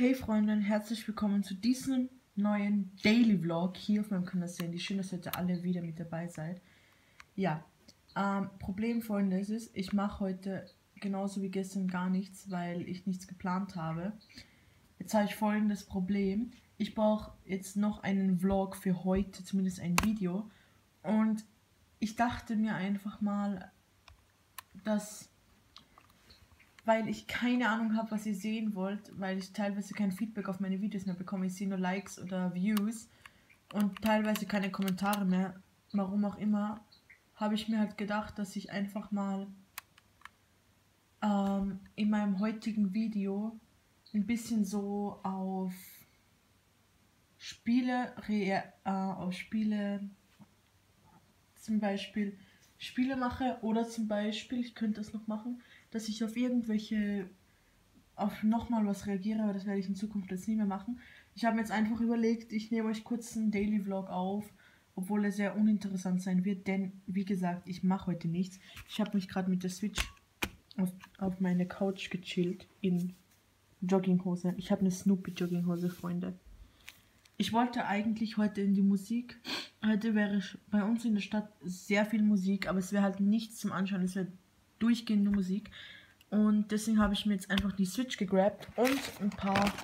Hey Freunde, herzlich willkommen zu diesem neuen Daily Vlog hier auf meinem Kanal Sandy. Schön, dass ihr heute alle wieder mit dabei seid. Ja, Problem Folgendes ist, ich mache heute genauso wie gestern gar nichts, weil ich nichts geplant habe. Jetzt habe ich folgendes Problem. Ich brauche jetzt noch einen Vlog für heute, zumindest ein Video. Und ich dachte mir einfach mal, dass... weil ich keine Ahnung habe, was ihr sehen wollt, weil ich teilweise kein Feedback auf meine Videos mehr bekomme. Ich sehe nur Likes oder Views und teilweise keine Kommentare mehr. Warum auch immer, habe ich mir halt gedacht, dass ich einfach mal in meinem heutigen Video ein bisschen so auf Spiele, zum Beispiel Spiele mache, oder zum Beispiel, ich könnte das noch machen, dass ich auf nochmal was reagiere, aber das werde ich in Zukunft jetzt nie mehr machen. Ich habe mir jetzt einfach überlegt, ich nehme euch kurz einen Daily Vlog auf, obwohl er sehr uninteressant sein wird, denn wie gesagt, ich mache heute nichts. Ich habe mich gerade mit der Switch auf meine Couch gechillt in Jogginghose. Ich habe eine Snoopy Jogginghose, Freunde. Ich wollte eigentlich heute in die Musik. Heute wäre bei uns in der Stadt sehr viel Musik, aber es wäre halt nichts zum Anschauen, es wäre durchgehend nur Musik. Und deswegen habe ich mir jetzt einfach die Switch gegrabt und ein paar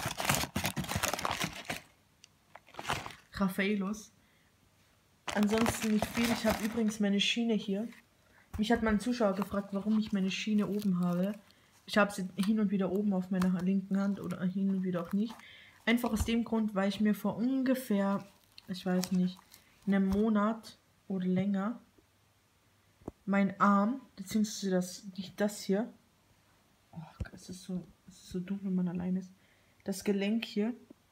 Raffaellos. Ansonsten nicht viel. Ich habe übrigens meine Schiene hier. Mich hat mein Zuschauer gefragt, warum ich meine Schiene oben habe. Ich habe sie hin und wieder oben auf meiner linken Hand oder hin und wieder auch nicht. Einfach aus dem Grund, weil ich mir vor ungefähr, ich weiß nicht, einem Monat oder länger mein Arm, beziehungsweise das hier, ach, es ist so dumm, wenn man allein ist, das Gelenk hier,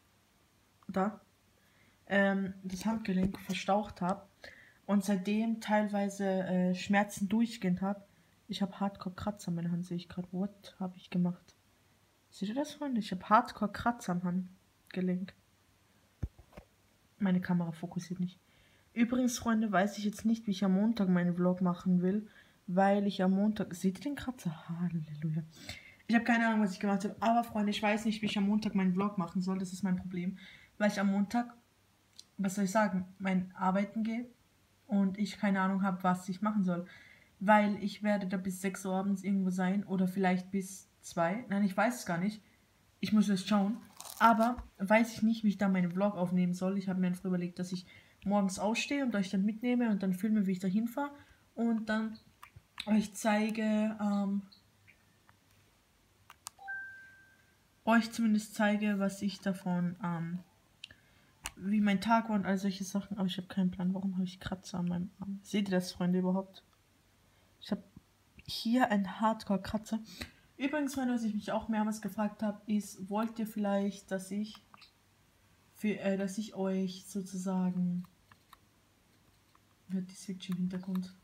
das Handgelenk verstaucht habe und seitdem teilweise Schmerzen durchgehend habe. Ich habe Hardcore-Kratzer an meiner Hand, sehe ich gerade. What habe ich gemacht? Seht ihr das, Freunde? Ich habe Hardcore-Kratzer am Handgelenk. Meine Kamera fokussiert nicht. Übrigens, Freunde, weiß ich jetzt nicht, wie ich am Montag meinen Vlog machen will, weil ich am Montag... Seht ihr den Kratzer? Halleluja. Ich habe keine Ahnung, was ich gemacht habe, aber Freunde, ich weiß nicht, wie ich am Montag meinen Vlog machen soll. Das ist mein Problem, weil ich am Montag, was soll ich sagen, mein Arbeiten gehe und ich keine Ahnung habe, was ich machen soll. Weil ich werde da bis 6 Uhr abends irgendwo sein oder vielleicht bis 2. Nein, ich weiß es gar nicht. Ich muss es schauen. Aber weiß ich nicht, wie ich da meinen Vlog aufnehmen soll. Ich habe mir einfach überlegt, dass ich morgens aufstehe und euch dann mitnehme und dann filme, wie ich da hinfahre. Und dann euch zeige, was ich davon, wie mein Tag war und all solche Sachen. Aber ich habe keinen Plan, warum habe ich Kratzer an meinem Arm. Seht ihr das, Freunde, überhaupt? Ich habe hier einen Hardcore-Kratzer. Übrigens, Freunde, was ich mich auch mehrmals gefragt habe, ist, wollt ihr vielleicht, dass ich euch sozusagen... Hört die Switch im Hintergrund.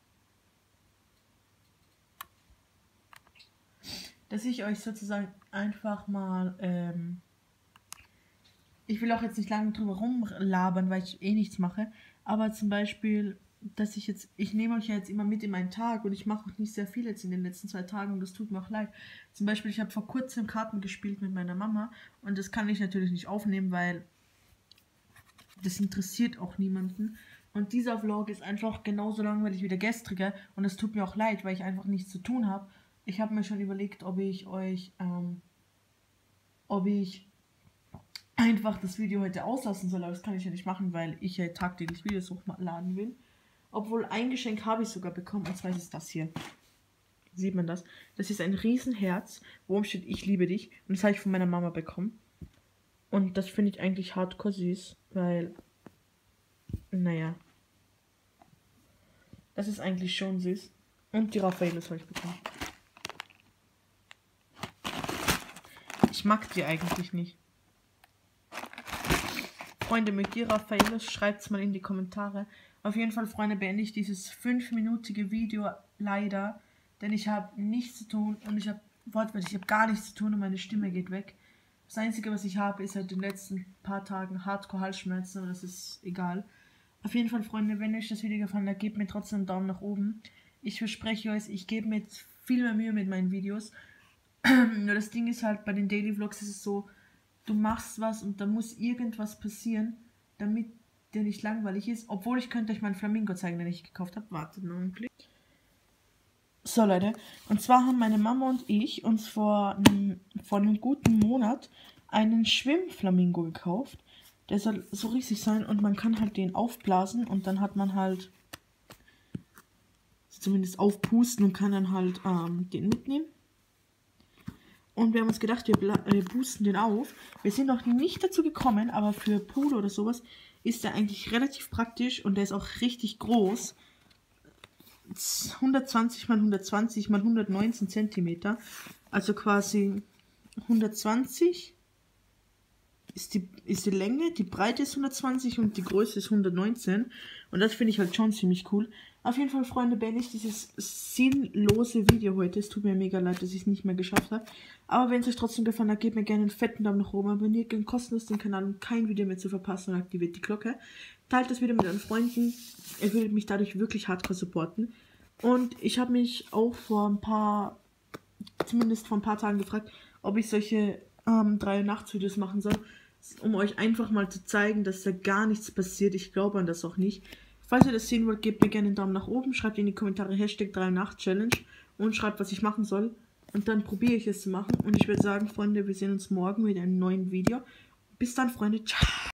Dass ich euch sozusagen einfach mal... ich will auch jetzt nicht lange drüber rumlabern, weil ich eh nichts mache. Aber zum Beispiel... dass ich nehme euch ja jetzt immer mit in meinen Tag und ich mache auch nicht sehr viel jetzt in den letzten 2 Tagen und das tut mir auch leid. Zum Beispiel, ich habe vor kurzem Karten gespielt mit meiner Mama und das kann ich natürlich nicht aufnehmen, weil das interessiert auch niemanden. Und dieser Vlog ist einfach genauso langweilig wie der gestrige und es tut mir auch leid, weil ich einfach nichts zu tun habe. Ich habe mir schon überlegt, ob ich einfach das Video heute auslassen soll, aber das kann ich ja nicht machen, weil ich ja tagtäglich Videos hochladen will. Obwohl ein Geschenk habe ich sogar bekommen, und zwar ist es das hier. Sieht man das? Das ist ein Riesenherz, wo steht, ich liebe dich. Und das habe ich von meiner Mama bekommen. Und das finde ich eigentlich hardcore süß, weil, naja, das ist eigentlich schon süß. Und die Raffaellos habe ich bekommen. Ich mag die eigentlich nicht. Freunde, mögt ihr Raffaellos? Schreibt es mal in die Kommentare. Auf jeden Fall, Freunde, beende ich dieses 5-minütige Video leider, denn ich habe nichts zu tun und ich habe gar nichts zu tun und meine Stimme geht weg. Das Einzige, was ich habe, ist seit den letzten paar Tagen Hardcore-Halsschmerzen, aber das ist egal. Auf jeden Fall, Freunde, wenn euch das Video gefallen hat, gebt mir trotzdem einen Daumen nach oben. Ich verspreche euch, ich gebe mir jetzt viel mehr Mühe mit meinen Videos. Nur das Ding ist halt, bei den Daily Vlogs ist es so, du machst was und da muss irgendwas passieren, damit der nicht langweilig ist. Obwohl, ich könnte euch meinen Flamingo zeigen, den ich gekauft habe. Wartet noch einen Blick. So, Leute. Und zwar haben meine Mama und ich uns vor einem guten Monat einen Schwimmflamingo gekauft. Der soll so riesig sein und man kann halt den aufblasen und dann hat man halt zumindest aufpusten und kann dann halt den mitnehmen. Und wir haben uns gedacht, wir pusten den auf. Wir sind noch nicht dazu gekommen, aber für Pool oder sowas ist der eigentlich relativ praktisch und der ist auch richtig groß. 120 x 120 x 119 cm. Also quasi 120 ist die Länge, die Breite ist 120 und die Größe ist 119. Und das finde ich halt schon ziemlich cool. Auf jeden Fall, Freunde, beende ich dieses sinnlose Video heute. Es tut mir mega leid, dass ich es nicht mehr geschafft habe. Aber wenn es euch trotzdem gefallen hat, gebt mir gerne einen fetten Daumen nach oben. Abonniert gerne kostenlos den Kanal, um kein Video mehr zu verpassen, und aktiviert die Glocke. Teilt das Video mit euren Freunden. Ihr würdet mich dadurch wirklich hardcore supporten. Und ich habe mich auch zumindest vor ein paar Tagen gefragt, ob ich solche 3-Uhr-Nachts-Videos machen soll, um euch einfach mal zu zeigen, dass da gar nichts passiert. Ich glaube an das auch nicht. Falls ihr das sehen wollt, gebt mir gerne einen Daumen nach oben, schreibt in die Kommentare Hashtag 3-Uhr-Nachts-Challenge und schreibt, was ich machen soll. Und dann probiere ich es zu machen. Und ich würde sagen, Freunde, wir sehen uns morgen mit einem neuen Video. Bis dann, Freunde. Ciao.